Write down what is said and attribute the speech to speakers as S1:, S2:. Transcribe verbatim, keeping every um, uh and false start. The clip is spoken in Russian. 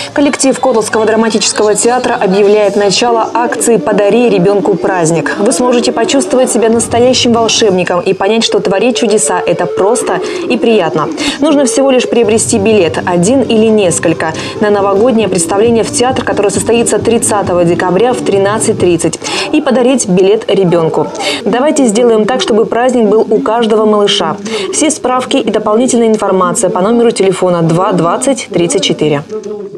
S1: Коллектив Котловского драматического театра объявляет начало акции «Подари ребенку праздник». Вы сможете почувствовать себя настоящим волшебником и понять, что творить чудеса – это просто и приятно. Нужно всего лишь приобрести билет, один или несколько, на новогоднее представление в театр, которое состоится тридцатого декабря в тринадцать тридцать, и подарить билет ребенку. Давайте сделаем так, чтобы праздник был у каждого малыша. Все справки и дополнительная информация по номеру телефона два двадцать тридцать четыре.